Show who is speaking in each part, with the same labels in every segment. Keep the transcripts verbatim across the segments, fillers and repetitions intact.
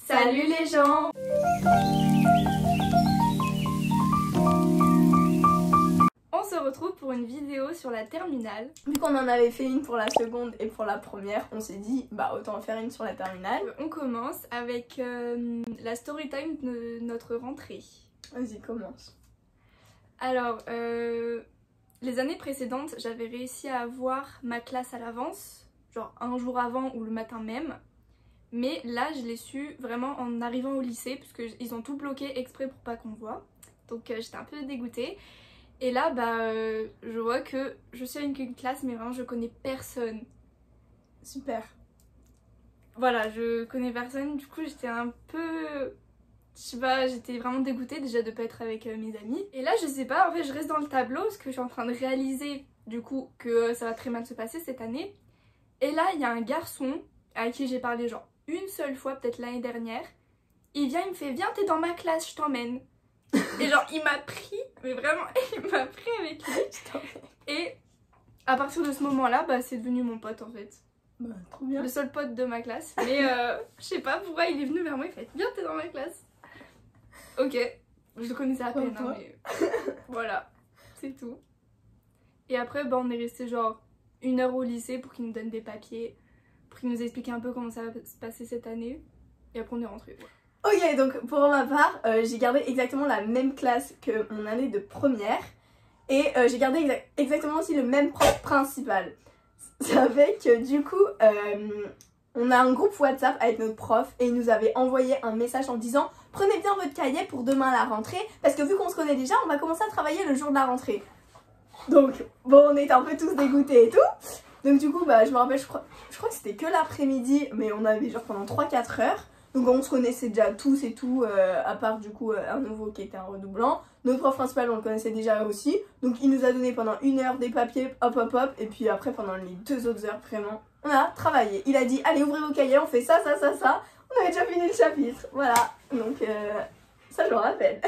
Speaker 1: Salut les gens! On se retrouve pour une vidéo sur la terminale.
Speaker 2: Vu qu'on en avait fait une pour la seconde et pour la première, on s'est dit bah autant en faire une sur la terminale.
Speaker 1: On commence avec euh, la story time de notre rentrée.
Speaker 2: Vas-y, commence.
Speaker 1: Alors, euh, les années précédentes, j'avais réussi à avoir ma classe à l'avance, genre un jour avant ou le matin même. Mais là, je l'ai su vraiment en arrivant au lycée, puisqu'ils ont tout bloqué exprès pour pas qu'on voit. Donc euh, j'étais un peu dégoûtée. Et là, bah, euh, je vois que je suis avec une classe, mais vraiment, je connais personne.
Speaker 2: Super.
Speaker 1: Voilà, je connais personne, du coup, j'étais un peu... Je sais pas, j'étais vraiment dégoûtée déjà de pas être avec euh, mes amis. Et là, je sais pas, en fait, je reste dans le tableau, parce que je suis en train de réaliser, du coup, que euh, ça va très mal se passer cette année. Et là, il y a un garçon à qui j'ai parlé, genre, une seule fois, peut-être l'année dernière. Il vient, il me fait, viens, t'es dans ma classe, je t'emmène. Et genre, il m'a pris, mais vraiment, il m'a pris avec lui. Et à partir de ce moment-là, bah, c'est devenu mon pote en fait.
Speaker 2: Bah, trop bien.
Speaker 1: Le seul pote de ma classe. Mais euh, je sais pas pourquoi il est venu vers moi, il fait, viens, t'es dans ma classe. Ok, je le connaissais à peine, hein, mais voilà, c'est tout. Et après, bah, on est resté genre une heure au lycée pour qu'il nous donne des papiers, pour qu'il nous explique un peu comment ça va se passer cette année. Et après, on est rentré. Ouais.
Speaker 2: Ok, donc pour ma part, euh, j'ai gardé exactement la même classe que mon année de première. Et euh, j'ai gardé exa exactement aussi le même prof principal. Ça fait que du coup, euh, on a un groupe WhatsApp avec notre prof et il nous avait envoyé un message en disant « Prenez bien votre cahier pour demain à la rentrée, parce que vu qu'on se connaît déjà, on va commencer à travailler le jour de la rentrée. » Donc, bon, on était un peu tous dégoûtés et tout. Donc du coup, bah, je me rappelle, je crois, je crois que c'était que l'après-midi, mais on avait genre pendant trois quatre heures. Donc on se connaissait déjà tous et tout, euh, à part du coup euh, un nouveau qui était un redoublant. Notre prof principal, on le connaissait déjà aussi. Donc il nous a donné pendant une heure des papiers, hop hop hop. Et puis après, pendant les deux autres heures, vraiment, on a travaillé. Il a dit, allez, ouvrez vos cahiers, on fait ça, ça, ça, ça. On avait déjà fini le chapitre, voilà. Donc euh, ça, je me rappelle.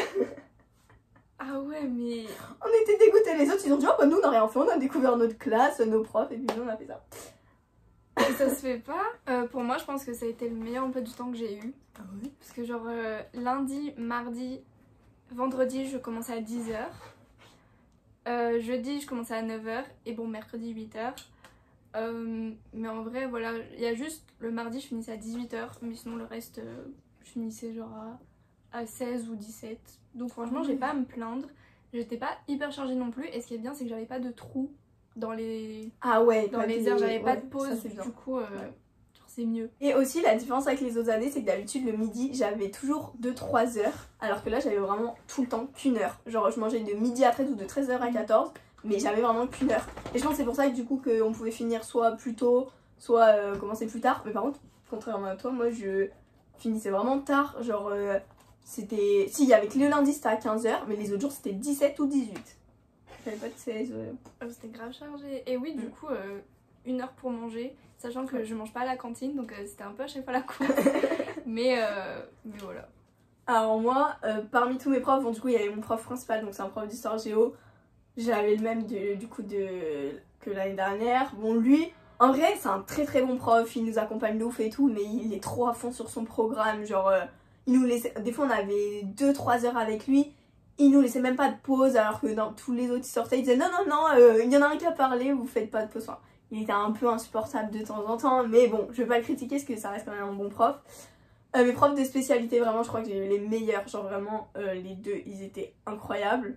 Speaker 1: Ah ouais, mais...
Speaker 2: On était dégoûtés, les autres, ils ont dit, oh bah nous, on n'a rien fait, on a découvert notre classe, nos profs, et puis nous, on a fait ça.
Speaker 1: Et ça se fait pas. Euh, pour moi, je pense que ça a été le meilleur emploi du temps que j'ai eu.
Speaker 2: Ah oui.
Speaker 1: Parce que genre euh, lundi, mardi, vendredi, je commençais à dix heures. Euh, jeudi, je commençais à neuf heures. Et bon, mercredi, huit heures. Euh, mais en vrai, voilà, il y a juste le mardi, je finissais à dix-huit heures. Mais sinon, le reste, euh, je finissais genre à, à seize ou dix-sept. Donc franchement,
Speaker 2: Oui.
Speaker 1: j'ai pas à me plaindre. J'étais pas hyper chargée non plus. Et ce qui est bien, c'est que j'avais pas de trous dans les,
Speaker 2: Ah ouais,
Speaker 1: dans les heures. J'avais
Speaker 2: ouais,
Speaker 1: pas de pause.
Speaker 2: ça, c'est bien.
Speaker 1: Du coup... Euh,
Speaker 2: ouais.
Speaker 1: C'est mieux.
Speaker 2: Et aussi la différence avec les autres années, c'est que d'habitude le midi j'avais toujours deux trois heures, alors que là j'avais vraiment tout le temps qu'une heure. Genre je mangeais de midi à treize ou de treize heures à quatorze, mais j'avais vraiment qu'une heure. Et je pense que c'est pour ça que du coup qu'on pouvait finir soit plus tôt, soit euh, commencer plus tard. Mais par contre, contrairement à toi, moi je finissais vraiment tard. Genre euh, c'était... Si, il y avait que le lundi c'était à quinze heures, mais les autres jours c'était dix-sept ou dix-huit. J'avais pas de seize. Ouais.
Speaker 1: Oh, c'était grave chargé. Et oui, du
Speaker 2: Mm.
Speaker 1: coup, euh, une heure pour manger, sachant que je mange pas à la cantine, donc euh, c'était un peu à chaque fois la course. mais, euh, mais voilà.
Speaker 2: Alors moi, euh, parmi tous mes profs, bon du coup il y avait mon prof principal, donc c'est un prof d'histoire géo. J'avais le même de, du coup de, que l'année dernière. Bon lui, en vrai c'est un très très bon prof, il nous accompagne de ouf et tout, mais il est trop à fond sur son programme. Genre, euh, il nous laissait, des fois on avait deux trois heures avec lui, il nous laissait même pas de pause, alors que dans tous les autres ils sortaient, il disait non non non, euh, il y en a un qui a parlé, vous faites pas de pause. Enfin, il était un peu insupportable de temps en temps, mais bon, je vais pas le critiquer parce que ça reste quand même un bon prof. Euh, mes profs de spécialité, vraiment, je crois que j'ai eu les meilleurs. Genre vraiment, euh, les deux, ils étaient incroyables.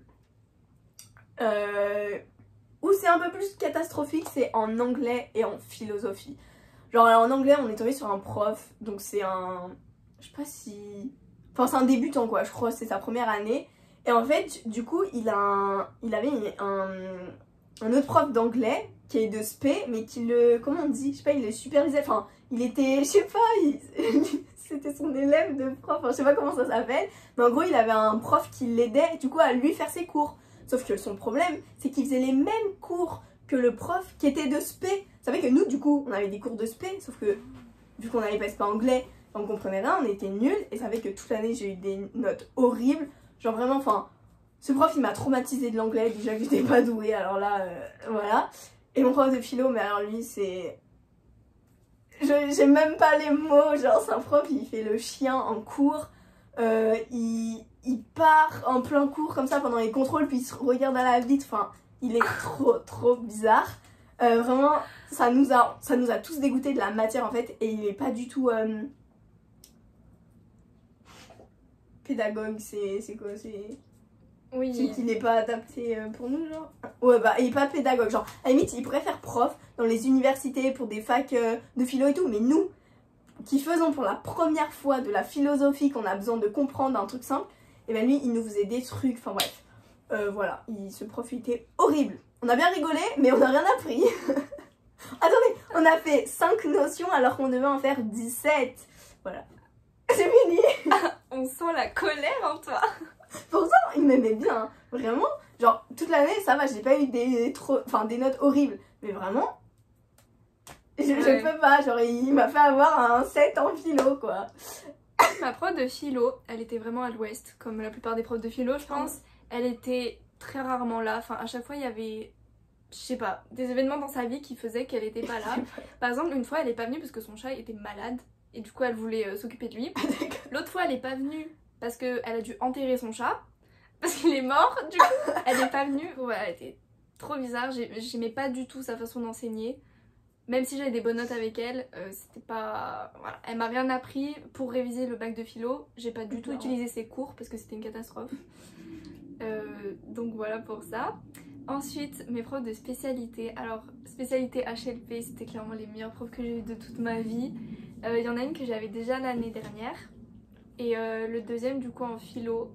Speaker 2: Euh, où c'est un peu plus catastrophique, c'est en anglais et en philosophie. Genre en anglais, on est tombé sur un prof, donc c'est un... Je sais pas si... Enfin, c'est un débutant, quoi, je crois, c'est sa première année. Et en fait, du coup, il, a un... il avait un... un autre prof d'anglais qui est de spé, mais qui le... Comment on dit? Je sais pas, il le supervisait. Enfin, il était... Je sais pas, il... c'était son élève de prof, enfin, je sais pas comment ça s'appelle, mais en gros il avait un prof qui l'aidait du coup à lui faire ses cours. Sauf que son problème, c'est qu'il faisait les mêmes cours que le prof qui était de spé. Ça fait que nous du coup on avait des cours de spé, sauf que vu qu'on n'avait pas spé anglais, on comprenait rien, on était nuls, et ça fait que toute l'année j'ai eu des notes horribles. Genre vraiment, enfin, ce prof il m'a traumatisé de l'anglais, déjà que j'étais pas douée, alors là, euh, voilà. Et mon prof de philo, mais alors lui c'est... je- j'ai même pas les mots. Genre, c'est un prof, il fait le chien en cours. Euh, il, il part en plein cours comme ça pendant les contrôles, puis il se regarde à la vitre. Enfin, il est trop, trop bizarre. Euh, vraiment, ça nous, a, ça nous a tous dégoûté de la matière en fait. Et il est pas du tout euh... pédagogue. C'est c'est quoi? C'est.
Speaker 1: Oui.
Speaker 2: C'est qu'il n'est pas adapté euh, pour nous, genre. Ouais, bah, il est pas pédagogue. Genre, à la limite, il pourrait faire prof dans les universités pour des facs euh, de philo et tout. Mais nous, qui faisons pour la première fois de la philosophie, qu'on a besoin de comprendre un truc simple, et ben lui, il nous faisait des trucs. Enfin, bref. Euh, voilà. Il, ce prof, il était horrible. On a bien rigolé, mais on n'a rien appris. Attendez, on a fait cinq notions alors qu'on devait en faire dix-sept. Voilà. C'est fini.
Speaker 1: On sent la colère en toi.
Speaker 2: Pourtant, il m'aimait bien, hein. Vraiment. Genre, toute l'année, ça va, j'ai pas eu des, trop, enfin, des notes horribles. Mais vraiment, je,
Speaker 1: Ouais.
Speaker 2: je peux pas. Genre, il m'a fait avoir un sept en philo, quoi.
Speaker 1: Ma prof de philo, elle était vraiment à l'ouest, comme la plupart des profs de philo, je pense. Elle était très rarement là. Enfin, à chaque fois, il y avait, je sais pas, des événements dans sa vie qui faisaient qu'elle était pas là. Par exemple, une fois, elle est pas venue parce que son chat était malade. Et du coup, elle voulait euh, s'occuper de lui. L'autre fois, elle est pas venue parce qu'elle a dû enterrer son chat. Parce qu'il est mort, du coup. Elle est pas venue. Ouais, elle était trop bizarre. J'ai- J'aimais pas du tout sa façon d'enseigner. Même si j'avais des bonnes notes avec elle, euh, c'était pas... Voilà. Elle m'a rien appris pour réviser le bac de philo. J'ai pas du tout
Speaker 2: Non.
Speaker 1: utilisé ses cours parce que c'était une catastrophe. Euh, donc voilà pour ça. Ensuite, mes profs de spécialité. Alors, spécialité H L P, c'était clairement les meilleurs profs que j'ai eu de toute ma vie. Il euh, y en a une que j'avais déjà l'année dernière. Et euh, le deuxième, du coup, en philo.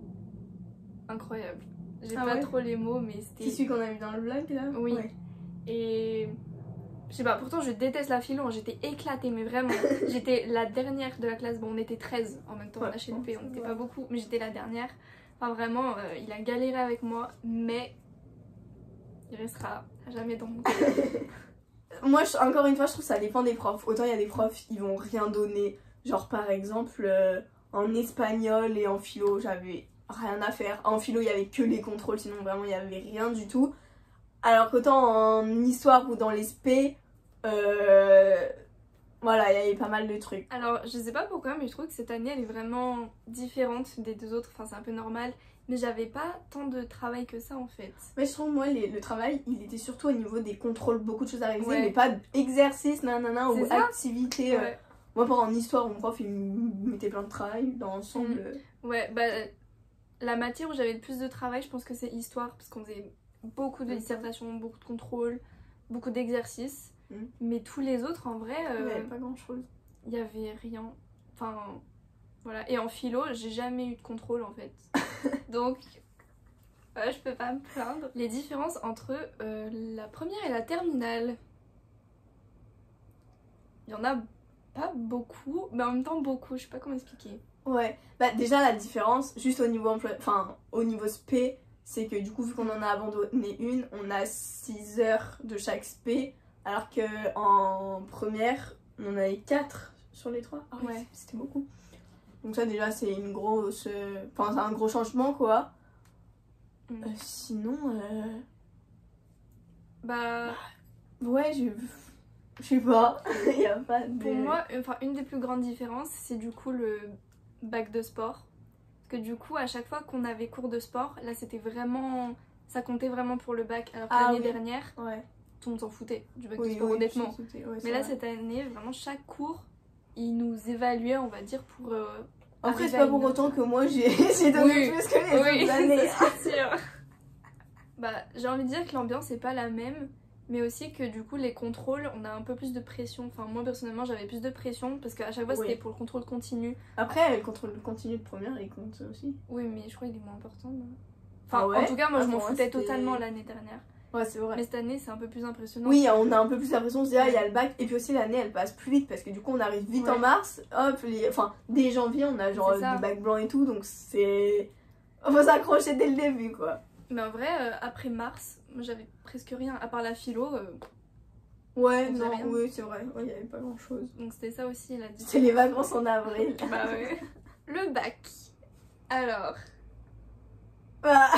Speaker 1: Incroyable. J'ai
Speaker 2: Ah
Speaker 1: pas
Speaker 2: ouais
Speaker 1: trop les mots, mais c'était...
Speaker 2: C'est celui qu'on a vu dans le vlog, là?
Speaker 1: Oui.
Speaker 2: Ouais.
Speaker 1: Et... Je sais pas, pourtant je déteste la philo, j'étais éclatée, mais vraiment. J'étais la dernière de la classe. Bon, on était treize en même temps en
Speaker 2: Ouais,
Speaker 1: H L P,
Speaker 2: bon,
Speaker 1: on n'était
Speaker 2: ça
Speaker 1: pas
Speaker 2: va.
Speaker 1: beaucoup, mais j'étais la dernière. Enfin, vraiment, euh, il a galéré avec moi, mais il restera à jamais dans mon cœur.
Speaker 2: Moi, je- encore une fois, je trouve que ça dépend des profs. Autant il y a des profs, ils vont rien donner. Genre, par exemple, euh, en espagnol et en philo, j'avais rien à faire. En philo, il y avait que les contrôles, sinon vraiment, il y avait rien du tout. Alors qu'autant en histoire ou dans les spé, euh, voilà, il y avait pas mal de trucs.
Speaker 1: Alors, je sais pas pourquoi, mais je trouve que cette année elle est vraiment différente des deux autres. Enfin, c'est un peu normal, mais j'avais pas tant de travail que ça en fait.
Speaker 2: Mais je trouve, moi, les- le travail, il était surtout au niveau des contrôles, beaucoup de choses à réviser,
Speaker 1: Ouais.
Speaker 2: mais pas d'exercice, nanana, ou
Speaker 1: C'est ça.
Speaker 2: activité. euh.
Speaker 1: Ouais.
Speaker 2: Moi, pendant en histoire, mon prof, il me mettait plein de travail dans l'ensemble.
Speaker 1: Mm.
Speaker 2: euh.
Speaker 1: Ouais, bah la matière où j'avais le plus de travail, je pense que c'est histoire, parce qu'on faisait beaucoup de
Speaker 2: Mhm.
Speaker 1: dissertations, beaucoup de contrôles, beaucoup d'exercices.
Speaker 2: Mhm.
Speaker 1: Mais tous les autres, en vrai,
Speaker 2: Il n'y
Speaker 1: euh,
Speaker 2: avait pas grand-chose.
Speaker 1: il y avait rien. Enfin, voilà. Et en philo, j'ai jamais eu de contrôle en fait. Donc, ouais, je peux pas me plaindre. Les différences entre euh, la première et la terminale. Il y en a pas beaucoup, mais en même temps beaucoup, je sais pas comment expliquer.
Speaker 2: Ouais, bah déjà la différence, juste au niveau emploi, enfin au niveau spé, c'est que du coup vu qu'on en a abandonné une, on a six heures de chaque spé, alors que en première, on en avait quatre sur les trois. Ah ouais,
Speaker 1: Ouais.
Speaker 2: c'était beaucoup. Donc ça déjà c'est une grosse, euh, enfin c'est un gros changement quoi.
Speaker 1: Mm.
Speaker 2: Euh, sinon, euh...
Speaker 1: Bah,
Speaker 2: ouais, je, je sais pas, il y a pas de.
Speaker 1: pour moi, enfin, une des plus grandes différences, c'est du coup le bac de sport. Parce que du coup, à chaque fois qu'on avait cours de sport, là c'était vraiment. Ça comptait vraiment pour le bac. Alors que
Speaker 2: Ah
Speaker 1: l'année
Speaker 2: oui.
Speaker 1: dernière,
Speaker 2: Ouais.
Speaker 1: tout le monde s'en foutait du bac de
Speaker 2: Oui,
Speaker 1: sport,
Speaker 2: oui,
Speaker 1: honnêtement.
Speaker 2: je- je- ouais, c'est
Speaker 1: Mais là,
Speaker 2: vrai.
Speaker 1: cette année, vraiment, chaque cours, ils nous évaluaient, on va dire, pour. euh,
Speaker 2: Après, c'est
Speaker 1: arriver à
Speaker 2: pas
Speaker 1: une
Speaker 2: pour
Speaker 1: note.
Speaker 2: autant que moi j'ai j'ai donné
Speaker 1: Oui.
Speaker 2: plus que les
Speaker 1: Oui,
Speaker 2: autres années.
Speaker 1: ça, c'est sûr. Bah, j'ai envie de dire que l'ambiance est pas la même, mais aussi que du coup, les contrôles, on a un peu plus de pression. Enfin, moi personnellement, j'avais plus de pression parce qu'à chaque fois,
Speaker 2: Oui.
Speaker 1: c'était pour le contrôle continu.
Speaker 2: Après, le contrôle continu de première, il compte aussi.
Speaker 1: Oui, mais je crois qu'il est moins important. non Enfin,
Speaker 2: Ah ouais
Speaker 1: en tout cas, moi,
Speaker 2: Ah,
Speaker 1: je m'en
Speaker 2: pour moi,
Speaker 1: foutais
Speaker 2: c'était-
Speaker 1: totalement l'année dernière.
Speaker 2: Ouais, c'est vrai.
Speaker 1: Mais cette année, c'est un peu plus impressionnant.
Speaker 2: Oui, on a un peu plus l'impression de se dire, ah, il y a le bac. Et puis aussi, l'année, elle passe plus vite parce que du coup, on arrive vite
Speaker 1: Ouais.
Speaker 2: en mars. Hop, les... enfin, dès janvier, on a genre
Speaker 1: C'est ça.
Speaker 2: du bac blanc et tout. Donc, c'est. Faut s'accrocher dès le début, quoi.
Speaker 1: Mais en vrai, euh, après mars, moi, j'avais presque rien, à part la philo. euh,
Speaker 2: Ouais,
Speaker 1: On faisait
Speaker 2: non,
Speaker 1: rien.
Speaker 2: oui, c'est vrai. Ouais, il y avait pas grand chose.
Speaker 1: donc c'était ça aussi la différence.
Speaker 2: C'est les vacances en avril.
Speaker 1: Bah ouais. Le bac. Alors.
Speaker 2: Ah.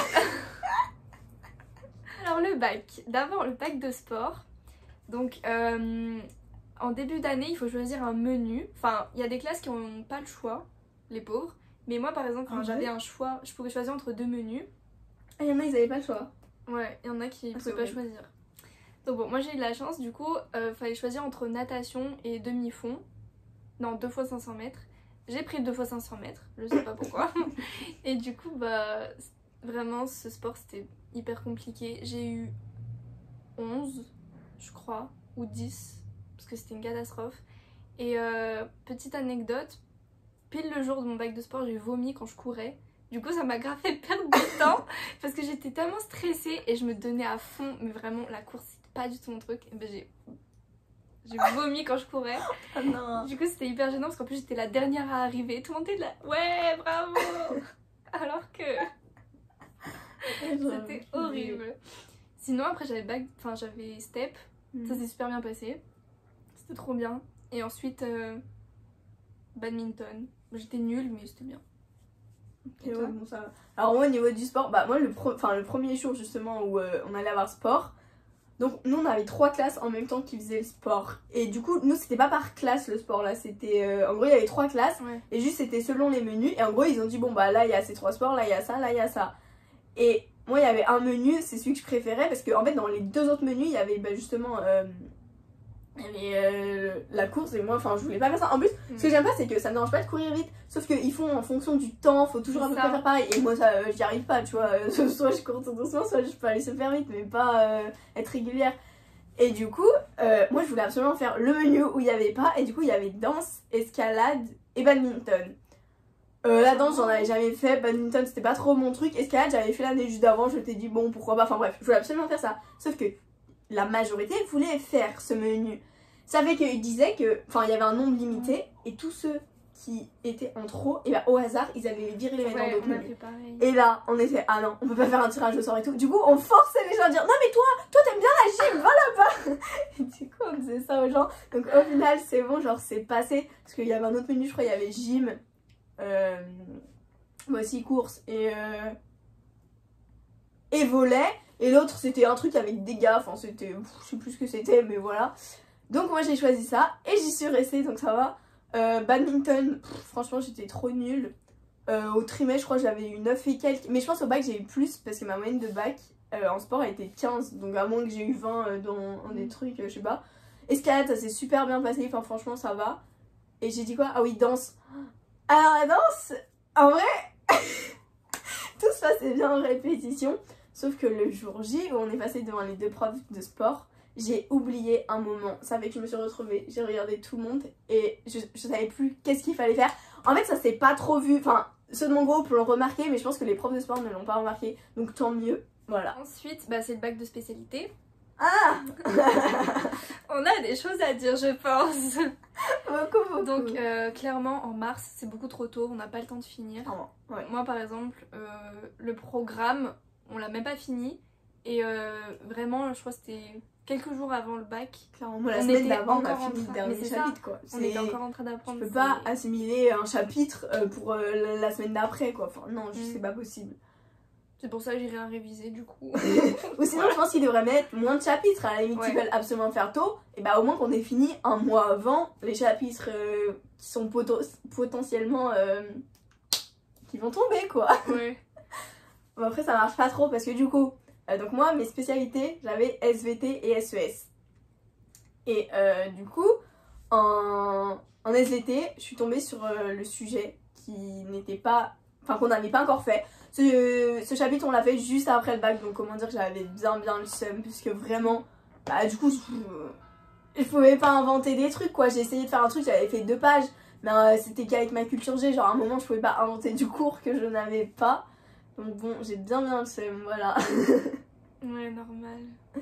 Speaker 1: Alors le bac, d'abord le bac de sport. Donc euh, en début d'année, il faut choisir un menu. Enfin, il y a des classes qui n'ont pas le choix, les pauvres. Mais moi, par exemple,
Speaker 2: Ah,
Speaker 1: j'avais
Speaker 2: ouais.
Speaker 1: un choix, je pouvais choisir entre deux menus.
Speaker 2: Ah, il y en a, ils avaient pas le choix.
Speaker 1: Ouais, il y en a qui ne
Speaker 2: Ah,
Speaker 1: pouvaient pas choisir. Donc bon, moi j'ai eu de la chance, du coup, il euh, fallait choisir entre natation et demi-fond. Non, deux fois cinq cents mètres. J'ai pris deux fois cinq cents mètres, je sais pas pourquoi. Et du coup, bah, vraiment, ce sport c'était hyper compliqué. J'ai eu onze, je crois, ou dix, parce que c'était une catastrophe. Et euh, petite anecdote, pile le jour de mon bac de sport, j'ai vomi quand je courais. Du coup, ça m'a grave fait perdre du temps parce que j'étais tellement stressée et je me donnais à fond. Mais vraiment, la course, c'était pas du tout mon truc. Et ben, j'ai j'ai vomi quand je courais.
Speaker 2: Oh non.
Speaker 1: Du coup, c'était hyper gênant parce qu'en plus, j'étais la dernière à arriver. Tout le monde était là. Ouais, bravo. Alors que c'était horrible. Sinon, après, j'avais bac... enfin, j'avais step. Mm. Ça s'est super bien passé. C'était trop bien. Et ensuite, euh... badminton. J'étais nulle, mais c'était bien.
Speaker 2: Et ouais, bon, ça... Alors moi au niveau du sport, bah moi le, pro... enfin, le premier jour justement où euh, on allait avoir sport, donc nous on avait trois classes en même temps qui faisaient le sport. Et du coup nous c'était pas par classe le sport là, c'était euh... en gros il y avait trois classes, ouais. Et juste c'était selon les menus. Et en gros ils ont dit bon bah là il y a ces trois sports, là il y a ça, là il y a ça. Et moi il y avait un menu, c'est celui que je préférais parce que en fait dans les deux autres menus il y avait bah, justement... Euh... Il y avait euh, la course et moi enfin je voulais pas faire ça. En plus mm. ce que j'aime pas c'est que ça me dérange pas de courir vite, sauf qu'ils font en fonction du temps, faut toujours un peu faire pareil. Et moi ça euh, j'y arrive pas tu vois, euh, soit je cours tout doucement, soit je peux aller super vite mais pas euh, être régulière. Et du coup euh, moi je voulais absolument faire le menu où il y avait pas, et du coup il y avait danse, escalade et badminton. Euh, la danse j'en avais jamais fait, badminton c'était pas trop mon truc, escalade j'avais fait l'année juste avant, je t'ai dit bon pourquoi pas, enfin bref je voulais absolument faire ça. Sauf que la majorité voulait faire ce menu. Ça fait qu'ils disaient que, enfin, il y avait un nombre limité et tous ceux qui étaient en trop, et bah au hasard, ils allaient virer les mettre
Speaker 1: ouais,
Speaker 2: dans d'autres menus.
Speaker 1: Et
Speaker 2: Et là, on était, ah non, on peut pas faire un tirage au sort et tout. Du coup, on forçait les gens à dire, non mais toi, toi t'aimes bien la gym, va là-bas. Et du coup, on faisait ça aux gens. Donc au final, c'est bon, genre c'est passé. Parce qu'il y avait un autre menu, je crois, il y avait gym, euh, moi aussi course et, euh, et volet. Et l'autre c'était un truc avec des gars, enfin c'était, je sais plus ce que c'était mais voilà. Donc moi j'ai choisi ça et j'y suis restée donc ça va. Euh, badminton, pff, franchement j'étais trop nulle. Euh, au trimestre je crois j'avais eu neuf et quelques, mais je pense au bac j'ai eu plus parce que ma moyenne de bac euh, en sport a été quinze. Donc à moins que j'ai eu vingt euh, dans un des trucs, euh, je sais pas. Escalade ça s'est super bien passé, enfin franchement ça va. Et j'ai dit quoi? Ah oui danse. Alors la danse, en vrai, tout se passait bien en répétition. Sauf que le jour J où on est passé devant les deux profs de sport, j'ai oublié un moment. Ça fait que je me suis retrouvée, j'ai regardé tout le monde et je, je savais plus qu'est-ce qu'il fallait faire. En fait ça s'est pas trop vu, enfin ceux de mon groupe l'ont remarqué mais je pense que les profs de sport ne l'ont pas remarqué. Donc tant mieux, voilà.
Speaker 1: Ensuite bah, c'est le bac de spécialité.
Speaker 2: Ah.
Speaker 1: On a des choses à dire je pense.
Speaker 2: Beaucoup, beaucoup.
Speaker 1: Donc euh, clairement en mars c'est beaucoup trop tôt, on n'a pas le temps de finir.
Speaker 2: Oh, ouais.
Speaker 1: Moi par exemple euh, le programme on l'a même pas fini et euh, vraiment je crois que c'était quelques jours avant le bac.
Speaker 2: Clairement moi la on semaine d'avant on a fini le dernier chapitre quoi.
Speaker 1: On était encore en train d'apprendre.
Speaker 2: Tu peux pas assimiler un chapitre pour euh, la semaine d'après quoi, enfin non mm. c'est pas possible.
Speaker 1: C'est pour ça que j'ai rien révisé du coup.
Speaker 2: Ou sinon ouais. Je pense qu'ils devraient mettre moins de chapitres à la limite, ouais. Ils veulent absolument faire tôt, et bah au moins qu'on ait fini un mois avant les chapitres euh, qui sont poto potentiellement euh, qui vont tomber quoi.
Speaker 1: Ouais.
Speaker 2: Bon, après ça marche pas trop parce que du coup euh, donc moi mes spécialités j'avais S V T et S E S et euh, du coup en, en S V T je suis tombée sur euh, le sujet qui n'était pas, enfin qu'on n'avait pas encore fait. Ce, ce chapitre on l'a fait juste après le bac, donc comment dire que j'avais bien bien le seum puisque vraiment bah du coup je, je pouvais pas inventer des trucs quoi. J'ai essayé de faire un truc, j'avais fait deux pages mais euh, c'était qu'avec ma culture G, genre à un moment je pouvais pas inventer du cours que je n'avais pas. Donc bon, j'ai bien bien le seum, voilà.
Speaker 1: Ouais, normal.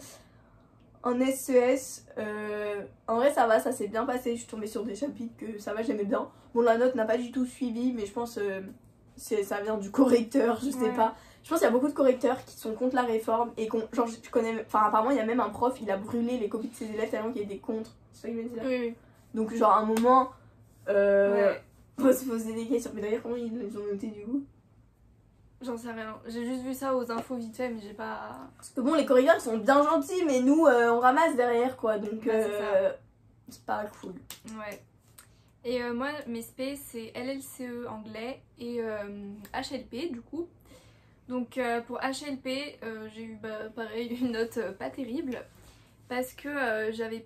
Speaker 2: En S E S, euh, en vrai ça va, ça s'est bien passé. Je suis tombée sur des chapitres que ça va, j'aimais bien. Bon, la note n'a pas du tout suivi, mais je pense euh, que ça vient du correcteur, je sais ouais. pas. Je pense qu'il y a beaucoup de correcteurs qui sont contre la réforme et qu'on, genre je connais, enfin apparemment il y a même un prof, il a brûlé les copies de ses élèves tellement qu'il était contre. C'est ça que je veux dire.
Speaker 1: Oui, oui.
Speaker 2: Donc genre à un moment, euh,
Speaker 1: ouais.
Speaker 2: faut se poser des questions. Mais d'ailleurs comment ils les ont noté du coup?
Speaker 1: J'en sais rien, j'ai juste vu ça aux infos vite fait mais j'ai pas...
Speaker 2: Parce que bon les correcteurs sont bien gentils mais nous euh, on ramasse derrière quoi donc...
Speaker 1: Bah,
Speaker 2: euh... c'est pas cool.
Speaker 1: Ouais. Et euh, moi, mes spé, c'est L L C E anglais et euh, H L P du coup. Donc euh, pour H L P, euh, j'ai eu bah, pareil une note euh, pas terrible parce que euh, j'avais...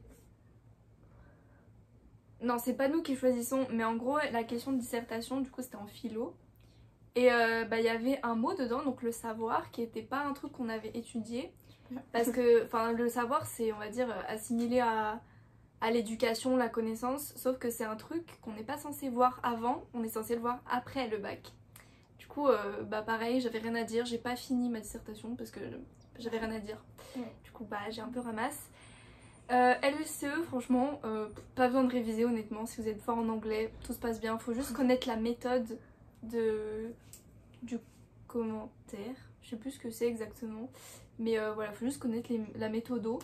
Speaker 1: Non, c'est pas nous qui choisissons, mais en gros, la question de dissertation, du coup, c'était en philo. Et euh, bah, y avait un mot dedans, donc le savoir, qui était pas un truc qu'on avait étudié. Parce que, enfin, le savoir, c'est, on va dire, assimilé à, à l'éducation, la connaissance, sauf que c'est un truc qu'on n'est pas censé voir avant, on est censé le voir après le bac. Du coup, euh, bah pareil, j'avais rien à dire, j'ai pas fini ma dissertation parce que j'avais rien à dire.
Speaker 2: Ouais.
Speaker 1: Du coup, bah j'ai un peu ramasse. Euh, L L C E, franchement, euh, pas besoin de réviser honnêtement, si vous êtes fort en anglais, tout se passe bien. Faut juste connaître la méthode de... du commentaire. Je sais plus ce que c'est exactement. Mais euh, voilà, faut juste connaître les... la méthodo.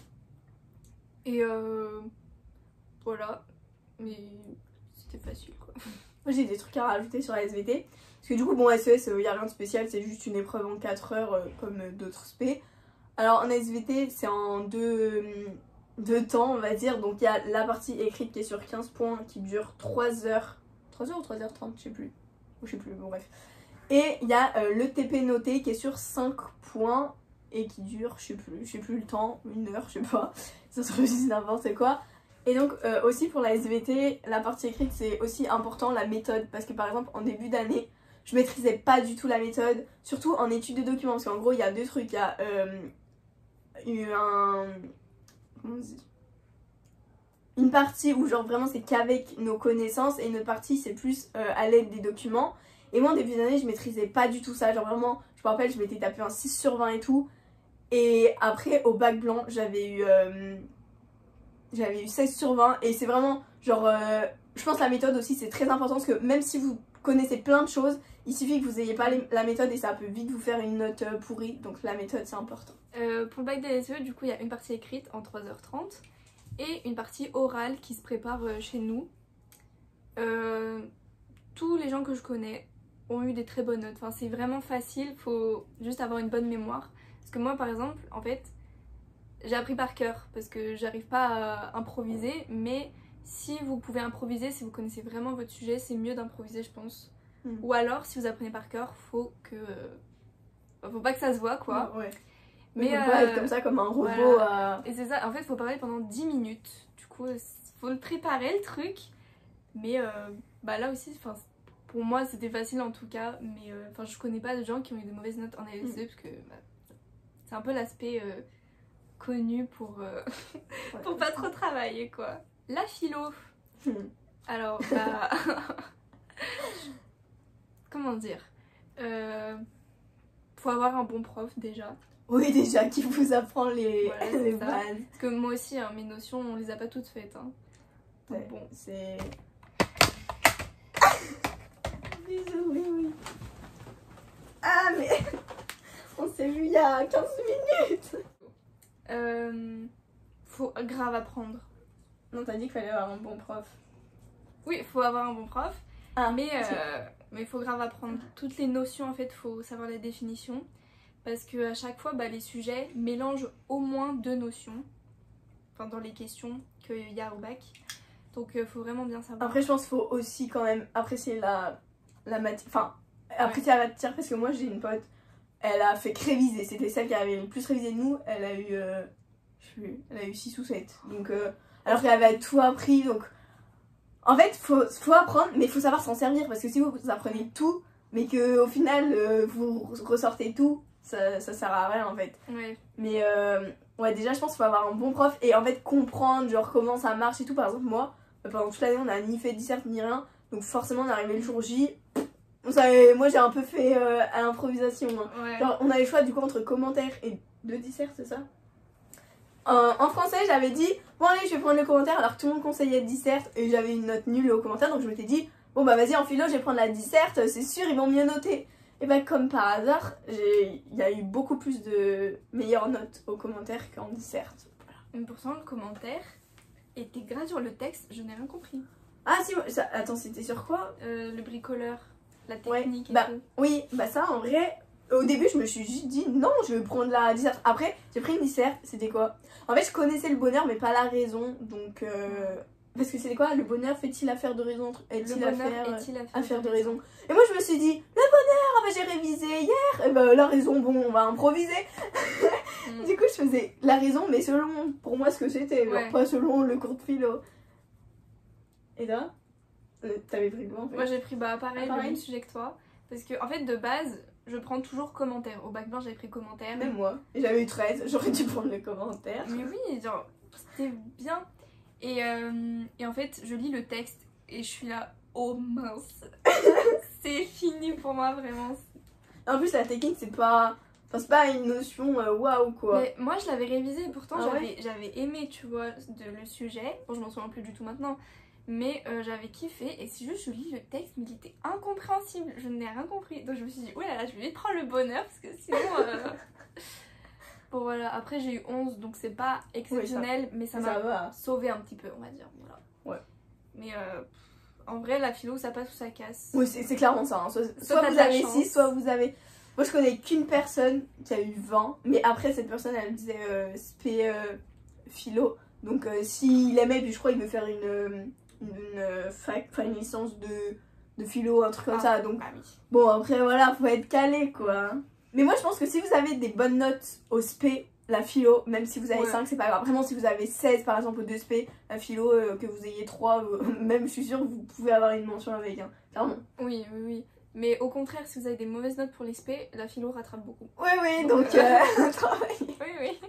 Speaker 1: Et euh... voilà. Mais c'était facile quoi.
Speaker 2: Moi j'ai des trucs à rajouter sur la S V T. Parce que du coup, bon, S E S, il n'y a rien de spécial, c'est juste une épreuve en quatre heures euh, comme d'autres spé. Alors en S V T, c'est en deux... de temps, on va dire. Donc il y a la partie écrite qui est sur quinze points qui dure trois heures. trois heures ou trois heures trente, je sais plus. Ou je sais plus, bon bref. Et il y a euh, le T P noté qui est sur cinq points et qui dure, je sais plus, je sais plus le temps, une heure, je sais pas. Ça se réussit n'importe quoi. Et donc euh, aussi pour la S V T, la partie écrite c'est aussi important, la méthode. Parce que par exemple en début d'année, je maîtrisais pas du tout la méthode. Surtout en étude de documents. Parce qu'en gros il y a deux trucs. Il y a euh, eu un... Comment on dit, une partie où genre vraiment c'est qu'avec nos connaissances et une autre partie c'est plus euh, à l'aide des documents. Et moi en début d'année je maîtrisais pas du tout ça, genre vraiment je me rappelle je m'étais tapé un six sur vingt et tout. Et après au bac blanc j'avais eu euh, j'avais eu seize sur vingt et c'est vraiment genre euh, je pense la méthode aussi c'est très important parce que même si vous connaissez plein de choses, il suffit que vous ayez pas les, la méthode et ça peut vite vous faire une note euh, pourrie, donc la méthode c'est important.
Speaker 1: Euh, pour le bac des S E, du coup, il y a une partie écrite en trois heures trente et une partie orale qui se prépare euh, chez nous. Euh, tous les gens que je connais ont eu des très bonnes notes. Enfin, c'est vraiment facile, faut juste avoir une bonne mémoire. Parce que moi, par exemple, en fait, j'ai appris par cœur parce que j'arrive pas à improviser. Mais si vous pouvez improviser, si vous connaissez vraiment votre sujet, c'est mieux d'improviser, je pense. Mm. Ou alors, si vous apprenez par cœur, faut que... faut pas que ça se voit, quoi.
Speaker 2: Ouais.
Speaker 1: Mais
Speaker 2: on peut
Speaker 1: euh,
Speaker 2: pas être comme ça comme un robot.
Speaker 1: voilà.
Speaker 2: euh...
Speaker 1: Et c'est ça, en fait faut parler pendant dix minutes. Du coup faut le préparer le truc. Mais euh, bah là aussi, pour moi c'était facile en tout cas. Mais euh, je connais pas de gens qui ont eu de mauvaises notes en L L C E. Mm. Parce que bah, c'est un peu l'aspect euh, connu pour, euh, ouais, pour pas trop travailler quoi. La philo. Mm. Alors bah... comment dire, euh, faut avoir un bon prof déjà.
Speaker 2: Oui, déjà, qui vous apprend les,
Speaker 1: voilà,
Speaker 2: les
Speaker 1: ça.
Speaker 2: bases.
Speaker 1: Parce que moi aussi, hein, mes notions, on les a pas toutes faites. Hein. Donc
Speaker 2: ouais,
Speaker 1: bon,
Speaker 2: c'est... Bisous, oui, oui. Ah, mais on s'est vu il y a quinze minutes.
Speaker 1: Euh, faut grave apprendre.
Speaker 2: Non, t'as dit qu'il fallait avoir un bon prof.
Speaker 1: Oui, faut avoir un bon prof.
Speaker 2: Ah,
Speaker 1: mais euh, mais faut grave apprendre toutes les notions, en fait, faut savoir la définition. Parce qu'à chaque fois, bah, les sujets mélangent au moins deux notions. Enfin, dans les questions qu'il y a au bac. Donc, il euh, faut vraiment bien savoir.
Speaker 2: Après, je pense qu'il faut aussi quand même apprécier la, la matière. Enfin, apprécier ouais. la matière parce que moi, j'ai une pote, elle a fait que réviser. C'était celle qui avait le plus révisé de nous. Elle a eu, euh, je sais plus, elle a eu six ou sept. Donc, euh, alors qu'elle avait tout appris. Donc, en fait, faut, faut apprendre, mais il faut savoir s'en servir. Parce que si vous, vous apprenez tout, mais qu'au final, euh, vous ressortez tout, ça, ça sert à rien en fait.
Speaker 1: Ouais.
Speaker 2: Mais euh, ouais, déjà je pense qu'il faut avoir un bon prof et en fait comprendre genre comment ça marche et tout. Par exemple moi, pendant toute l'année on a ni fait de dissert ni rien. Donc forcément on est arrivé le jour J. On savait, moi j'ai un peu fait euh, à l'improvisation. Hein.
Speaker 1: Ouais.
Speaker 2: Genre on avait le choix du coup entre commentaires et de dissert, c'est ça euh, En français j'avais dit bon allez je vais prendre le commentaire alors que tout le monde conseillait dissert et j'avais une note nulle au commentaire. Donc je m'étais dit bon bah vas-y en philo je vais prendre la dissert, c'est sûr ils vont mieux noter. Et bah comme par hasard, il y a eu beaucoup plus de meilleures notes aux commentaires qu'en dissert. Voilà.
Speaker 1: Mais pourtant le commentaire était grave sur le texte, je n'ai rien compris.
Speaker 2: Ah si, ça, attends c'était sur quoi
Speaker 1: euh, Le bricoleur, la technique
Speaker 2: ouais,
Speaker 1: et
Speaker 2: bah,
Speaker 1: tout.
Speaker 2: Oui, bah ça en vrai, au début je me suis juste dit non je vais prendre la dissert. Après j'ai pris une dissert, c'était quoi? En fait je connaissais le bonheur mais pas la raison, donc... Euh... Parce que c'était quoi? Le bonheur fait-il affaire de raison?
Speaker 1: Le
Speaker 2: Est-il
Speaker 1: bonheur
Speaker 2: affaire,
Speaker 1: est-il affaire,
Speaker 2: affaire de raison? Et moi je me suis dit, le bonheur, ah bah j'ai révisé hier, et bah la raison, bon on va improviser.
Speaker 1: Mm.
Speaker 2: Du coup je faisais la raison, mais selon pour moi ce que c'était, genre
Speaker 1: Ouais.
Speaker 2: pas selon le cours de philo. Et toi? Euh, T'avais pris quoi en fait?
Speaker 1: Moi j'ai pris bah pareil,
Speaker 2: Ah, pareil.
Speaker 1: le même sujet que toi. Parce que en fait de base, je prends toujours commentaire. Au bac blanc j'avais pris commentaire.
Speaker 2: Même moi, et j'avais eu treize, j'aurais dû prendre les commentaires.
Speaker 1: Mais oui, genre c'était bien. Et, euh, et en fait je lis le texte et je suis là, oh mince. C'est fini pour moi vraiment.
Speaker 2: En plus la technique c'est pas... Enfin c'est pas une notion euh, waouh quoi.
Speaker 1: Mais moi je l'avais révisé et pourtant
Speaker 2: Ah
Speaker 1: j'avais
Speaker 2: ouais
Speaker 1: j'avais aimé tu vois de, le sujet. Bon je m'en souviens plus du tout maintenant. Mais euh, j'avais kiffé et c'est juste je lis le texte mais il était incompréhensible. Je n'ai rien compris. Donc je me suis dit, oh là là, je vais vite prendre le bonheur parce que sinon... Euh... Bon voilà, après j'ai eu onze donc c'est pas exceptionnel, oui, ça... mais ça m'a
Speaker 2: va.
Speaker 1: sauvé un petit peu on va dire. Voilà.
Speaker 2: Ouais.
Speaker 1: Mais euh, en vrai la philo ça passe ou ça casse.
Speaker 2: Oui c'est clairement ça. Hein. Soit, soit,
Speaker 1: soit
Speaker 2: vous avez six, soit vous avez... Moi je connais qu'une personne qui a eu vingt, mais après cette personne elle disait euh, spé euh, philo. Donc euh, s'il aimait, puis je crois qu'il veut faire une, euh, une, une fac, enfin une licence de, de philo, un truc comme
Speaker 1: ah,
Speaker 2: ça. Donc
Speaker 1: bah oui.
Speaker 2: Bon après voilà, faut être calé quoi. Mais moi je pense que si vous avez des bonnes notes au spé, la philo, même si vous avez
Speaker 1: ouais.
Speaker 2: cinq c'est pas grave. Vraiment si vous avez seize par exemple au deux spé, la philo, euh, que vous ayez trois, euh, même je suis sûre que vous pouvez avoir une mention avec, hein. Clairement.
Speaker 1: Oui, oui, oui. Mais au contraire, si vous avez des mauvaises notes pour les spé, la philo rattrape beaucoup.
Speaker 2: Oui, oui,
Speaker 1: donc,
Speaker 2: donc euh, travaillez.
Speaker 1: Oui, oui.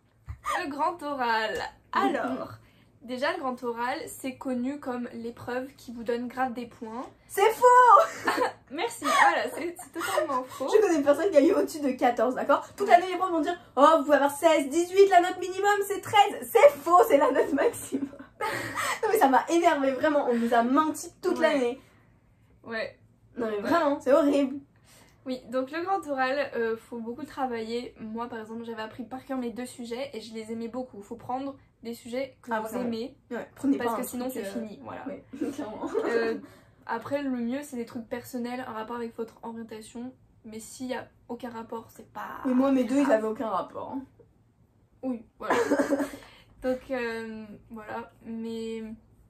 Speaker 1: Le grand oral. Alors, déjà le grand oral, c'est connu comme l'épreuve qui vous donne grave des points.
Speaker 2: C'est faux.
Speaker 1: Merci, voilà, c'est totalement faux.
Speaker 2: Je connais une personne qui a eu au-dessus de quatorze, d'accord? Toute l'année les profs vont dire, oh vous pouvez avoir seize, dix-huit, la note minimum c'est treize. C'est faux, c'est la note maximum. Non mais ça m'a énervé, vraiment, on nous a menti toute
Speaker 1: ouais.
Speaker 2: l'année.
Speaker 1: Ouais.
Speaker 2: Non mais vraiment, c'est horrible.
Speaker 1: Oui, donc le grand oral, euh, faut beaucoup travailler. Moi par exemple, j'avais appris par cœur mes deux sujets et je les aimais beaucoup. Faut prendre des sujets que
Speaker 2: ah,
Speaker 1: vous
Speaker 2: vraiment.
Speaker 1: aimez,
Speaker 2: ouais, prenez
Speaker 1: parce
Speaker 2: pas
Speaker 1: que sinon c'est
Speaker 2: euh...
Speaker 1: fini, voilà.
Speaker 2: Ouais, clairement.
Speaker 1: euh, après le mieux c'est des trucs personnels, en rapport avec votre orientation, mais s'il y a aucun rapport, c'est pas...
Speaker 2: Mais moi mes deux ils avaient aucun rapport. Hein.
Speaker 1: Oui, voilà. Donc euh, voilà, mais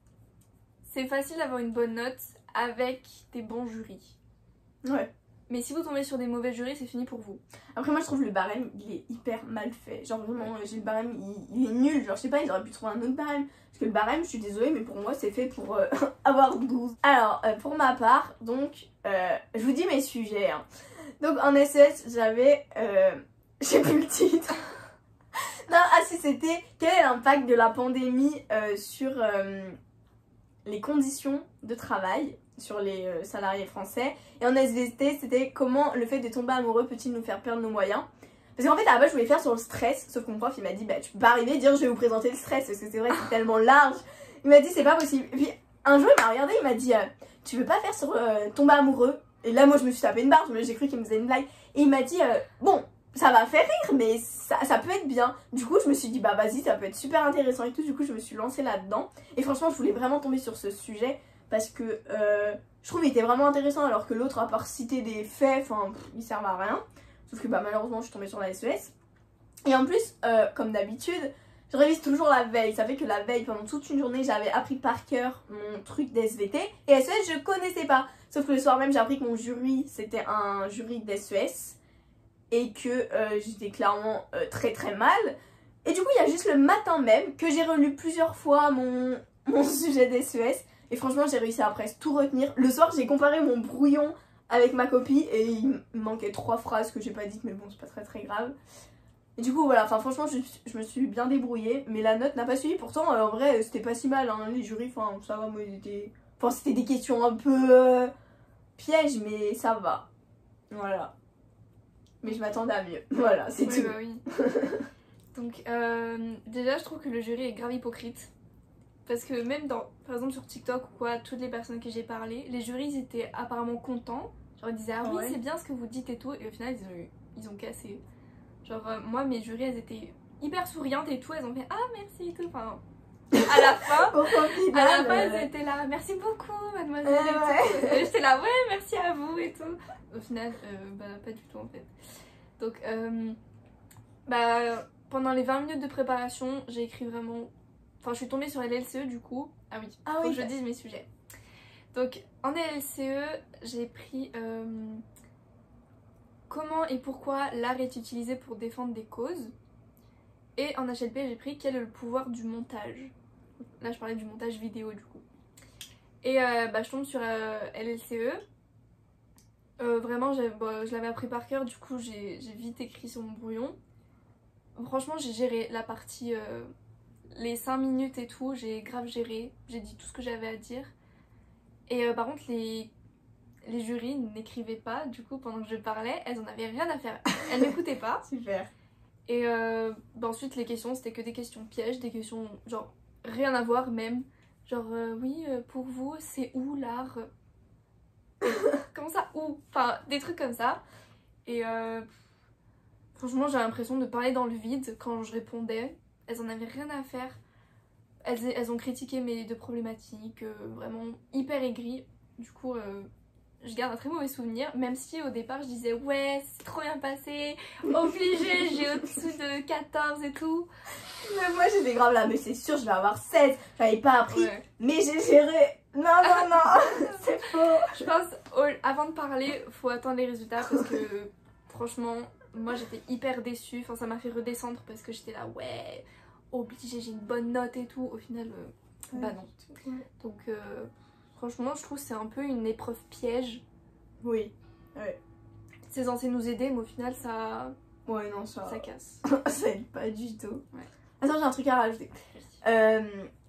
Speaker 1: c'est facile d'avoir une bonne note avec des bons jurys.
Speaker 2: Ouais.
Speaker 1: Mais si vous tombez sur des mauvais jurys, c'est fini pour vous.
Speaker 2: Après moi je trouve le barème il est hyper mal fait. Genre vraiment j'ai le barème il, il est nul. Genre je sais pas, ils auraient pu trouver un autre barème. Parce que le barème, je suis désolée, mais pour moi c'est fait pour euh, avoir douze. Alors euh, pour ma part, donc euh, je vous dis mes sujets. Hein. Donc en S E S j'avais... Euh, j'ai plus le titre. Non, ah si c'était quel est l'impact de la pandémie euh, sur euh, les conditions de travail sur les euh, salariés français. Et en S V T, c'était comment le fait de tomber amoureux peut-il nous faire perdre nos moyens. Parce qu'en fait, à la base, je voulais faire sur le stress, sauf que mon prof, il m'a dit, bah, tu peux pas arriver et dire, je vais vous présenter le stress, parce que c'est vrai que c'est tellement large. Il m'a dit, c'est pas possible. Et puis, un jour, il m'a regardé, il m'a dit, euh, tu veux pas faire sur euh, tomber amoureux? Et là, moi, je me suis tapé une barre, j'ai cru qu'il me faisait une blague. Et il m'a dit, euh, bon, ça va faire rire, mais ça, ça peut être bien. Du coup, je me suis dit, bah, vas-y, ça peut être super intéressant et tout. Du coup, je me suis lancée là-dedans. Et franchement, je voulais vraiment tomber sur ce sujet, parce que... Euh, je trouve qu'il était vraiment intéressant, alors que l'autre, à part citer des faits, enfin, ils servent à rien. Sauf que bah, malheureusement, je suis tombée sur la S E S. Et en plus, euh, comme d'habitude, je révise toujours la veille. Ça fait que la veille, pendant toute une journée, j'avais appris par cœur mon truc d'S V T. Et S E S, je connaissais pas. Sauf que le soir même, j'ai appris que mon jury, c'était un jury d'S E S. Et que euh, j'étais clairement euh, très très mal. Et du coup, il y a juste le matin même que j'ai relu plusieurs fois mon, mon sujet d'S E S. Et franchement, j'ai réussi à presque tout retenir. Le soir, j'ai comparé mon brouillon avec ma copie et il me manquait trois phrases que j'ai pas dites, mais bon, c'est pas très très grave. Et du coup, voilà, enfin, franchement, je, je me suis bien débrouillée, mais la note n'a pas suivi. Pourtant, euh, en vrai, c'était pas si mal, hein, les jurys, enfin, ça va, moi, ils étaient... Enfin, c'était des questions un peu euh, pièges, mais ça va. Voilà. Mais je m'attendais à mieux. Voilà, c'est
Speaker 1: oui,
Speaker 2: tout.
Speaker 1: Bah oui. Donc, euh, déjà, je trouve que le jury est grave hypocrite. Parce que même dans, par exemple sur TikTok ou quoi, toutes les personnes que j'ai parlé, les jurys ils étaient apparemment contents. Genre ils disaient ah oui
Speaker 2: ouais.
Speaker 1: c'est bien ce que vous dites et tout. Et au final ils ont, ils ont cassé. Genre euh, moi mes jurys elles étaient hyper souriantes et tout. Elles ont fait ah merci et tout. Enfin à la fin, à la fin elles étaient là merci beaucoup mademoiselle
Speaker 2: euh,
Speaker 1: et
Speaker 2: ouais.
Speaker 1: tout. J'étais là ouais merci à vous et tout. Au final euh, bah pas du tout en fait. Donc euh, bah pendant les vingt minutes de préparation j'ai écrit vraiment Enfin, je suis tombée sur L L C E du coup. Ah oui,
Speaker 2: Ah
Speaker 1: faut
Speaker 2: oui,
Speaker 1: que je
Speaker 2: ça-
Speaker 1: dise mes sujets. Donc, en L L C E, j'ai pris euh, comment et pourquoi l'art est utilisé pour défendre des causes. Et en H L P, j'ai pris quel est le pouvoir du montage. Là, je parlais du montage vidéo du coup. Et euh, bah, je tombe sur euh, L L C E. Euh, vraiment, bon, je l'avais appris par cœur, du coup, j'ai vite écrit sur mon brouillon. Franchement, j'ai géré la partie, euh, les cinq minutes et tout, j'ai grave géré. J'ai dit tout ce que j'avais à dire. Et euh, par contre, les, les jurys n'écrivaient pas, du coup, pendant que je parlais, elles en avaient rien à faire. Elles n'écoutaient pas.
Speaker 2: Super.
Speaker 1: Et euh, bah ensuite, les questions, c'était que des questions pièges, des questions genre rien à voir même. Genre, euh, oui, euh, pour vous, c'est où l'art? Comment ça, où? Enfin, des trucs comme ça. Et euh, franchement, j'ai l'impression de parler dans le vide quand je répondais. Elles en avaient rien à faire. Elles, elles ont critiqué mes deux problématiques, euh, vraiment hyper aigries. Du coup, euh, je garde un très mauvais souvenir, même si au départ je disais ouais, c'est trop bien passé, obligé, j'ai au-dessus de quatorze et tout.
Speaker 2: Mais moi j'étais grave là, mais c'est sûr, je vais avoir seize. J'avais pas appris,
Speaker 1: Ouais.
Speaker 2: mais j'ai géré. Non, non, non, c'est faux.
Speaker 1: Je pense, au- avant de parler, faut attendre les résultats parce que franchement, moi j'étais hyper déçue. Enfin, ça m'a fait redescendre parce que j'étais là, ouais, obligé, j'ai une bonne note et tout. Au final, euh, bah non. Donc, euh, franchement, je trouve que c'est un peu une épreuve piège.
Speaker 2: Oui, ouais.
Speaker 1: C'est censé nous aider, mais au final, ça,
Speaker 2: Ouais, non, ça.
Speaker 1: ça casse.
Speaker 2: Ça aide pas du tout.
Speaker 1: Ouais.
Speaker 2: Attends, j'ai un truc à rajouter. Euh...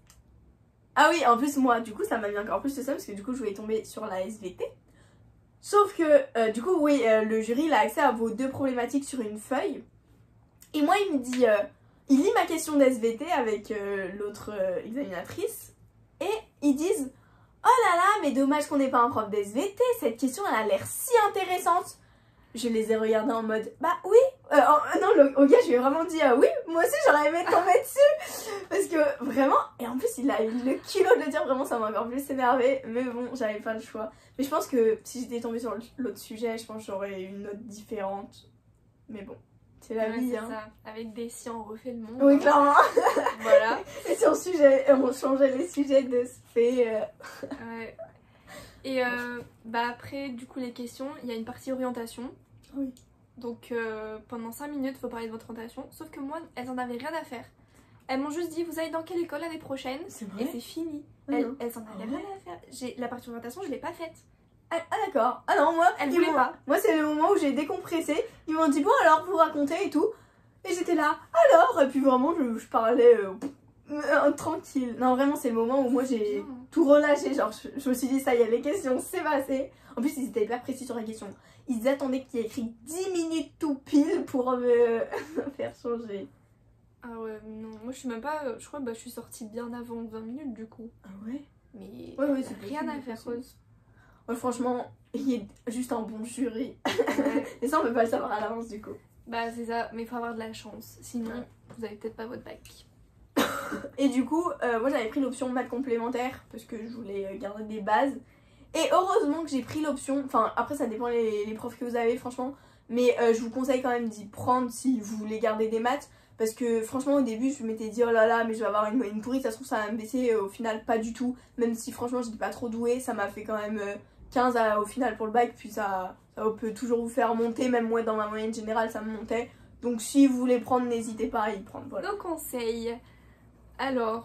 Speaker 2: Ah oui, en plus, moi, du coup, ça m'a mis encore plus de ça parce que du coup, je voulais tomber sur la S V T. Sauf que, euh, du coup, oui, euh, le jury, il a accès à vos deux problématiques sur une feuille. Et moi, il me dit, euh, il lit ma question d'S V T avec euh, l'autre euh, examinatrice. Et ils disent, oh là là, mais dommage qu'on n'ait pas un prof d'S V T, cette question, elle a l'air si intéressante. Je les ai regardés en mode, bah oui. Euh, oh, non, le, au gars, je lui ai vraiment dit, euh, oui, moi aussi, j'aurais aimé tomber dessus. Parce que vraiment, et en plus, il a eu le culot de le dire, vraiment, ça m'a encore plus énervé. Mais bon, j'avais pas le choix. Mais je pense que si j'étais tombée sur l'autre sujet, je pense que j'aurais eu une note différente. Mais bon, c'est la
Speaker 1: Ouais,
Speaker 2: vie,
Speaker 1: c'est
Speaker 2: hein.
Speaker 1: ça. Avec des si on refait le monde.
Speaker 2: Oui,
Speaker 1: hein.
Speaker 2: clairement.
Speaker 1: Voilà.
Speaker 2: Et si on, sujet, on changeait les sujets de ce fait. Euh...
Speaker 1: Ouais. Et euh, bah après, du coup, les questions, il y a une partie orientation.
Speaker 2: Oui.
Speaker 1: Donc euh, pendant cinq minutes, il faut parler de votre orientation. Sauf que moi, elles en avaient rien à faire. Elles m'ont juste dit, vous allez dans quelle école l'année prochaine?
Speaker 2: C'est
Speaker 1: Et
Speaker 2: vrai.
Speaker 1: c'est fini.
Speaker 2: Ah
Speaker 1: Elles,
Speaker 2: non.
Speaker 1: elles en avaient
Speaker 2: Ah
Speaker 1: rien à faire. J'ai la partie orientation, je l'ai pas faite.
Speaker 2: Ah, ah, d'accord. Ah non, moi,
Speaker 1: Elle
Speaker 2: ils
Speaker 1: voulait
Speaker 2: m'ont-
Speaker 1: pas.
Speaker 2: Moi, c'est le moment où j'ai décompressé. Ils m'ont dit, bon, alors, vous racontez et tout. Et j'étais là, alors. Et puis vraiment, je, je parlais euh, euh, tranquille. Non, vraiment, c'est le moment où moi, j'ai
Speaker 1: Bien.
Speaker 2: tout relâché. Genre, je, je me suis dit, ça y est, les questions, c'est passé. En plus, ils étaient hyper précis sur les questions. Ils attendaient qu'il y ait écrit dix minutes tout pile pour me, me faire changer.
Speaker 1: Ah ouais, non, moi je suis même pas. Je crois que bah, je suis sortie bien avant vingt minutes du coup.
Speaker 2: Ah ouais?
Speaker 1: Mais
Speaker 2: Ouais, ouais,
Speaker 1: y a
Speaker 2: c'est
Speaker 1: rien
Speaker 2: possible,
Speaker 1: à
Speaker 2: c'est
Speaker 1: faire.
Speaker 2: possible. Ouais, franchement, il est juste un bon jury.
Speaker 1: Ouais.
Speaker 2: Et ça, on peut pas le savoir à l'avance, du coup.
Speaker 1: Bah c'est ça, mais il faut avoir de la chance. Sinon,
Speaker 2: Ouais.
Speaker 1: vous avez peut-être pas votre bac.
Speaker 2: Et du coup, euh, moi j'avais pris l'option maths complémentaire parce que je voulais euh, garder des bases. Et heureusement que j'ai pris l'option, enfin après ça dépend les, les profs que vous avez franchement, mais euh, je vous conseille quand même d'y prendre si vous voulez garder des maths. Parce que franchement au début je m'étais dit oh là là mais je vais avoir une moyenne pourrie, ça se trouve ça va me baisser, euh, au final pas du tout. Même si franchement j'étais pas trop douée, ça m'a fait quand même euh, quinze à, au final pour le bac, puis ça, ça peut toujours vous faire monter, même moi dans ma moyenne générale ça me montait. Donc si vous voulez prendre, n'hésitez pas à y prendre, voilà.
Speaker 1: Nos conseils. Alors,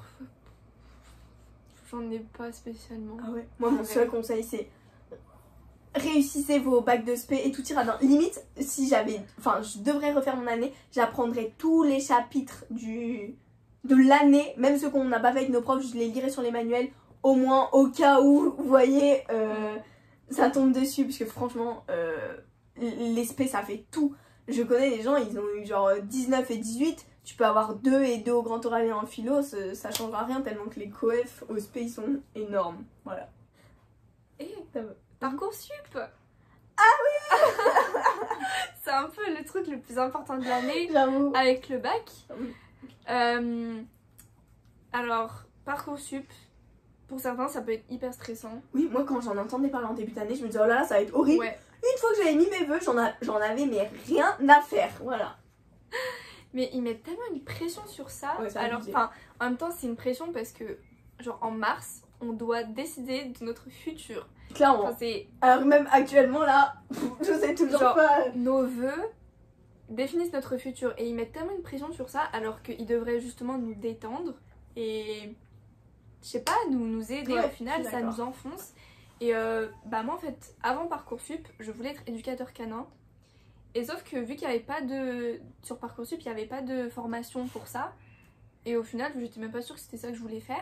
Speaker 1: j'en ai pas spécialement.
Speaker 2: Ah ouais. Moi mon
Speaker 1: Ouais.
Speaker 2: seul conseil c'est réussissez vos bacs de spé et tout ira bien. Limite si j'avais, enfin je devrais refaire mon année, j'apprendrais tous les chapitres du de l'année, même ceux qu'on n'a pas fait avec nos profs, je les lirai sur les manuels au moins au cas où vous voyez euh, ça tombe dessus, parce que franchement euh, les spé ça fait tout. Je connais des gens, ils ont eu genre dix-neuf et dix-huit, tu peux avoir deux et deux au grand oral et en philo, ça, ça changera rien tellement que les coef au spé ils sont énormes. Voilà.
Speaker 1: Et
Speaker 2: Ça va.
Speaker 1: Parcoursup. Ah oui. C'est un peu le truc le plus important de l'année
Speaker 2: J'avoue.
Speaker 1: avec le bac.
Speaker 2: Oui.
Speaker 1: Euh, alors, Parcoursup, pour certains ça peut être hyper stressant.
Speaker 2: Oui, moi quand j'en entendais parler en début d'année, je me disais oh là là ça va être horrible.
Speaker 1: Ouais.
Speaker 2: Une fois que j'avais mis mes vœux, j'en a- j'en avais mais rien à faire, voilà.
Speaker 1: Mais ils mettent tellement une pression sur ça.
Speaker 2: Ouais, c'est
Speaker 1: alors,
Speaker 2: abusé.
Speaker 1: enfin, en même temps, c'est une pression parce que, genre, en mars, on doit décider de notre futur.
Speaker 2: Clairement.
Speaker 1: Enfin, c'est
Speaker 2: Alors même actuellement là, je sais toujours
Speaker 1: Genre,
Speaker 2: pas.
Speaker 1: nos vœux définissent notre futur et ils mettent tellement une pression sur ça alors qu'ils devraient justement nous détendre et, je sais pas, nous, nous aider.
Speaker 2: Ouais,
Speaker 1: au final,
Speaker 2: je suis
Speaker 1: ça
Speaker 2: d'accord.
Speaker 1: nous enfonce. Et euh, bah moi en fait, avant Parcoursup, je voulais être éducateur canin. Et sauf que vu qu'il n'y avait pas de... Sur Parcoursup, il n'y avait pas de formation pour ça. Et au final, j'étais même pas sûre que c'était ça que je voulais faire.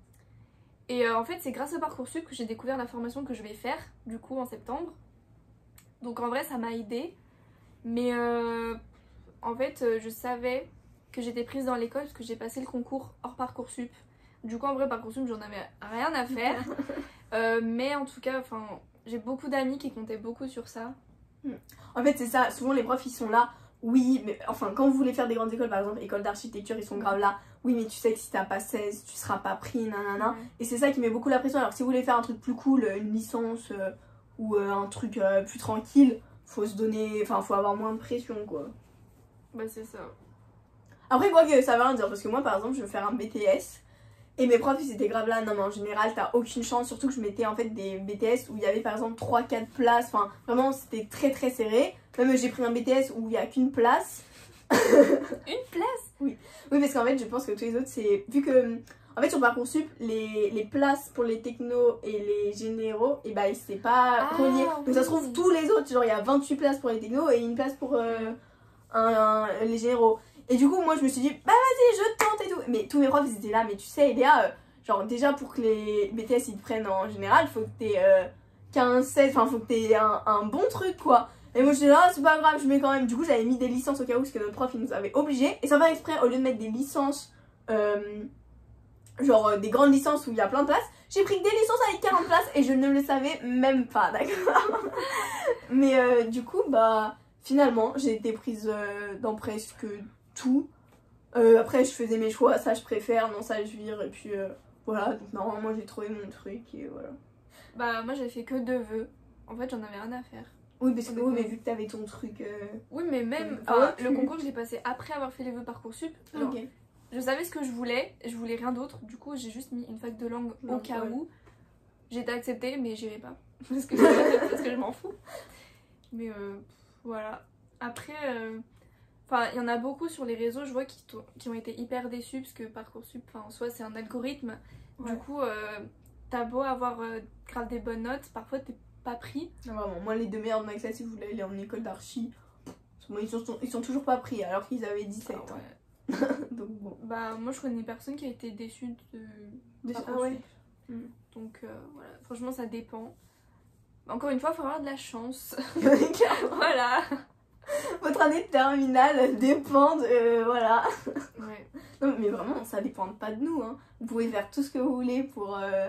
Speaker 1: Et euh, en fait, c'est grâce à Parcoursup que j'ai découvert la formation que je vais faire, du coup, en septembre. Donc en vrai, ça m'a aidée. Mais euh, en fait, euh, je savais que j'étais prise dans l'école parce que j'ai passé le concours hors Parcoursup. Du coup, en vrai, Parcoursup, j'en avais rien à faire. euh, mais en tout cas, enfin, j'ai beaucoup d'amis qui comptaient beaucoup sur ça.
Speaker 2: En fait c'est ça, souvent les profs ils sont là, oui mais enfin quand vous voulez faire des grandes écoles par exemple école d'architecture ils sont grave là, oui mais tu sais que si t'as pas seize tu seras pas pris nanana.
Speaker 1: Ouais.
Speaker 2: Et c'est ça qui met beaucoup la pression. Alors si vous voulez faire un truc plus cool, une licence euh, ou euh, un truc euh, plus tranquille, faut se donner, enfin faut avoir moins de pression quoi.
Speaker 1: Bah c'est ça.
Speaker 2: Après quoi que ça va rien dire parce que moi par exemple je veux faire un B T S et mes profs ils étaient grave là, non mais en général t'as aucune chance, surtout que je mettais en fait des B T S où il y avait par exemple trois quatre places, enfin vraiment c'était très très serré. Même j'ai pris un B T S où il y a qu'une place.
Speaker 1: Une place?
Speaker 2: Oui, oui parce qu'en fait je pense que tous les autres c'est, vu que en fait sur Parcoursup les, les places pour les technos et les généraux et bah c'est pas
Speaker 1: Ah,
Speaker 2: relié, donc ça se
Speaker 1: oui.
Speaker 2: trouve tous les autres, genre il y a vingt-huit places pour les technos et une place pour euh, un, un- les généraux. Et du coup moi je me suis dit bah vas-y je tente et tout, mais tous mes profs ils étaient là, mais tu sais Léa, euh, genre déjà pour que les B T S ils te prennent en général faut que t'aies euh, quinze seize, enfin faut que t'aies un, un bon truc quoi. Et moi je dis là c'est pas grave je mets quand même, du coup j'avais mis des licences au cas où parce que notre prof il nous avait obligés, et sans faire exprès au lieu de mettre des licences euh, genre euh, des grandes licences où il y a plein de places, j'ai pris que des licences avec quarante places et je ne le savais même pas, d'accord. Mais euh, du coup bah finalement j'ai été prise euh, dans presque tout. Euh, après je faisais mes choix, ça je préfère, non ça je vire, et puis euh, voilà, donc normalement j'ai trouvé mon truc et voilà.
Speaker 1: Bah moi j'ai fait que deux vœux. En fait j'en avais rien à faire.
Speaker 2: Oui parce que oui, mais vu que t'avais ton truc... Euh...
Speaker 1: Oui mais même,
Speaker 2: Ah
Speaker 1: enfin,
Speaker 2: ouais,
Speaker 1: le
Speaker 2: tu-
Speaker 1: concours je l'ai passé après avoir fait les vœux Parcoursup. Genre,
Speaker 2: Ok.
Speaker 1: je savais ce que je voulais, je voulais rien d'autre. Du coup j'ai juste mis une fac de langue au
Speaker 2: Non,
Speaker 1: cas
Speaker 2: ouais.
Speaker 1: où. J'ai été acceptée mais j'irai pas. Parce que, parce que je m'en fous. Mais euh, voilà. Après... euh, Enfin, il y en a beaucoup sur les réseaux, je vois, qui, t'ont- qui ont été hyper déçus parce que Parcoursup, enfin, en soi, c'est un algorithme.
Speaker 2: Ouais.
Speaker 1: Du coup, euh, t'as beau avoir euh, grave des bonnes notes, parfois t'es pas pris.
Speaker 2: Non, vraiment, moi les deux meilleurs de ma classe ils voulaient aller en école d'archi. Bon, ils, sont, ils sont toujours pas pris alors qu'ils avaient dix-sept
Speaker 1: Ah
Speaker 2: ans.
Speaker 1: ouais.
Speaker 2: Donc bon.
Speaker 1: Bah, moi, je connais personne qui a été déçue de
Speaker 2: De-
Speaker 1: Parcoursup.
Speaker 2: ah ouais. Mm.
Speaker 1: Donc, euh, voilà, franchement, ça dépend. Encore une fois, faut avoir de la chance.
Speaker 2: Clairement.
Speaker 1: Voilà.
Speaker 2: Votre année de terminale dépend de... euh, voilà.
Speaker 1: Ouais.
Speaker 2: Non mais vraiment ça dépend pas de nous hein. Vous pouvez faire tout ce que vous voulez pour... Euh...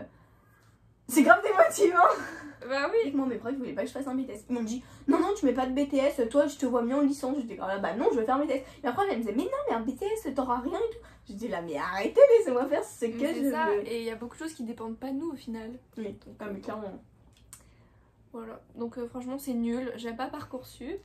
Speaker 2: C'est grave démotivant.
Speaker 1: Bah oui.
Speaker 2: Moi mes profs ils voulaient pas que je fasse un B T S. Ils m'ont dit non non tu mets pas de B T S, toi je te vois mieux en licence. J'étais comme là bah non je vais faire un B T S. Et après elle me disait mais non mais un B T S t'auras rien et tout. J'étais là mais arrêtez, laissez-moi faire ce que
Speaker 1: Mais
Speaker 2: je
Speaker 1: c'est ça,
Speaker 2: veux.
Speaker 1: et il y a beaucoup de choses qui dépendent pas de nous au final.
Speaker 2: Oui, ah, mais clairement.
Speaker 1: Voilà. Donc, euh, franchement, c'est nul. J'aime pas Parcoursup.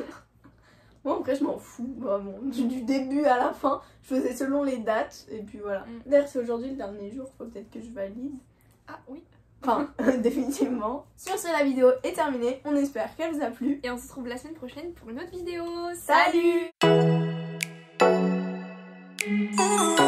Speaker 2: Moi après je m'en fous vraiment. Du, du début à la fin, je faisais selon les dates et puis voilà.
Speaker 1: Mm.
Speaker 2: D'ailleurs c'est aujourd'hui le dernier jour, faut peut-être que je valide.
Speaker 1: Ah oui.
Speaker 2: Enfin, définitivement. Sur ce, la vidéo est terminée. On espère qu'elle vous a plu.
Speaker 1: Et on se retrouve la semaine prochaine pour une autre vidéo.
Speaker 2: Salut!
Speaker 3: Oh